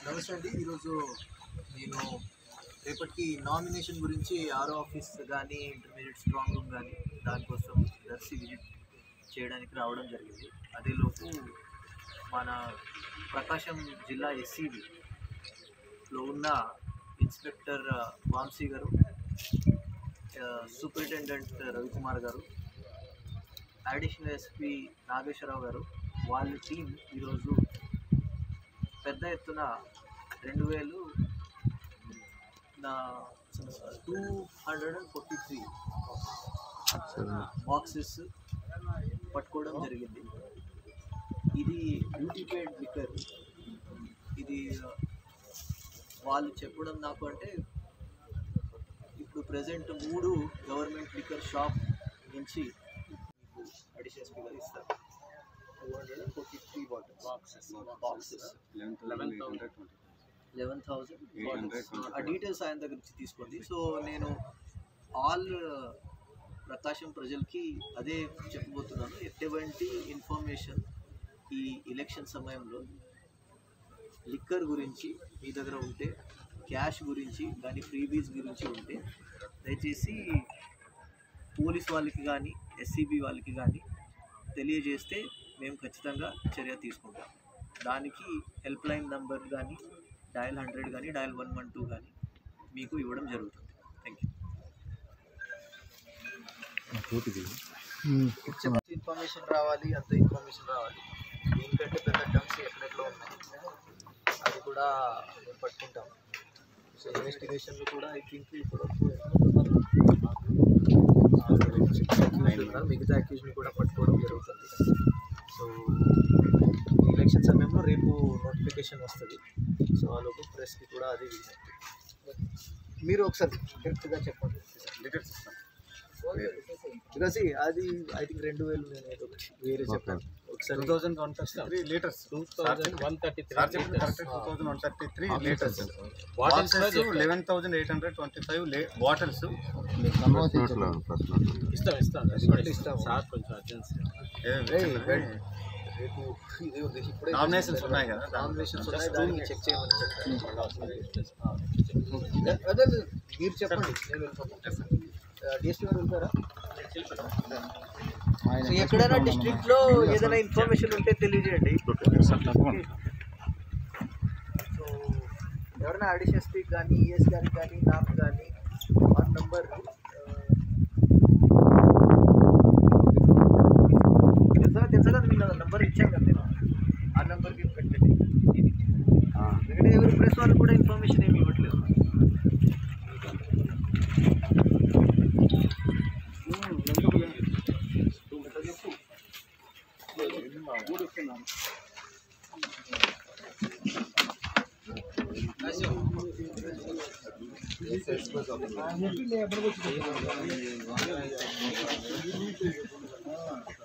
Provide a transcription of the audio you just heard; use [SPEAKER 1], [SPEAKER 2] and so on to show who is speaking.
[SPEAKER 1] నమస్తే అండి. ఈరోజు నేను రేపటికి నామినేషన్ గురించి ఆరో ఆఫీస్ కానీ ఇంటర్మీడియట్ స్ట్రాంగ్ రూమ్ కానీ దానికోసం దర్శి విజిట్ చేయడానికి రావడం జరిగింది. అదేలోపు మన ప్రకాశం జిల్లా ఎస్సీబీలో ఉన్న ఇన్స్పెక్టర్ వాంసీ గారు, సూపరింటెండెంట్ రవికుమార్ గారు, అడిషనల్ ఎస్పీ నాగేశ్వరరావు గారు వాళ్ళ టీం ఈరోజు పెద్ద ఎత్తున 243 బాక్సెస్ పట్టుకోవడం జరిగింది. ఇది డ్యూటీ పేడ్ లిక్కర్. ఇది వాళ్ళు చెప్పడం నాకు అంటే ఇప్పుడు ప్రజెంట్ 3 గవర్నమెంట్ లిక్కర్ షాప్ నుంచి మీకు అడిషనల్ ఎస్పీ గారు ఇస్తారు. 243 బాక్సెస్ 11,000 ఆ డీటెయిల్స్ ఆయన దగ్గర నుంచి తీసుకోండి. సో నేను ఆల్ ప్రకాశం ప్రజలకి అదే చెప్పబోతున్నాను. ఎటువంటి ఇన్ఫర్మేషన్ ఈ ఎలక్షన్ సమయంలో లిక్కర్ గురించి మీ దగ్గర ఉంటే, క్యాష్ గురించి కానీ, ఫ్రీబీస్ గురించి ఉంటే దయచేసి పోలీస్ వాళ్ళకి కానీ ఎస్సీబీ వాళ్ళకి కానీ తెలియజేస్తే మేము ఖచ్చితంగా చర్య తీసుకుంటాం. దానికి హెల్ప్ లైన్ నంబర్ కానీ, డయల్ 100 కానీ, డయల్ 112 కానీ మీకు ఇవ్వడం జరుగుతుంది. Thank you. ఇన్ఫర్మేషన్ రావాలి, అంత ఇన్ఫర్మేషన్ రావాలి. దీనికంటే పెద్ద టర్మ్స్ ఎక్కడెట్లో ఉన్నాయి అది కూడా మేము పట్టుకుంటాం. సో ఇన్వెస్టిగేషన్లు కూడా ఐ థింక్ ఇప్పుడు మిగతా అక్యూజ్ని కూడా పట్టుకోవడం జరుగుతుంది. సో ఎలక్షన్ సమయంలో రేపు నోటిఫికేషన్ వస్తుంది. సో ఆ లోపు ప్రెస్కి కూడా అది విజ్ఞప్తి. మీరు ఒకసారి కరెక్ట్గా చెప్పండి. లీటర్స్ ఇస్తాను బికాస్ అది ఐ థింక్ 2,000 నేను ఏదో వేరే చెప్పాను. ఒకసారి 2,133 లీటర్స్ 2,133 లీటర్స్ బాటిల్స్ 11,825 బాటిల్స్ ఇస్తాం సార్. కొంచెం అర్జెన్సీ రేపు ఇప్పుడే నామినేషన్స్ ఉన్నాయి కదా, నామినేషన్స్ ఉన్నాయి, దానికి చెక్ చేయమని అదే మీరు చెప్పండి. నేను వెళ్తాను. డిఎస్పీ గారు వెళ్తారా? ఎక్కడైనా డిస్ట్రిక్ట్లో ఏదైనా ఇన్ఫర్మేషన్ ఉంటే తెలియజేయండి. సో ఎవరైనా అడిషనల్ ఎస్పీ కానీ, ఈఎస్ గారికి కానీ, నాకు కానీ ఆ నంబర్ తెలుసా కదా, మీకు నంబర్ ఇచ్చాను కదా నేను. ఆ నెంబర్కి పెట్టండి. ఎందుకంటే ఎవరు ప్రెస్ వాళ్ళు కూడా ఇన్ఫర్మేషన్ ఏమి ఇవ్వట్లేదు. చెప్పు